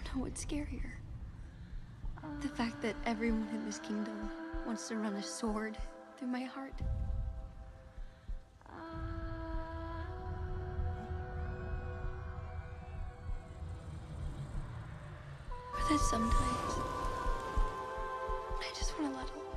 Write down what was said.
know what's scarier. The fact that everyone in this kingdom wants to run a sword through my heart. Or that sometimes I just want to let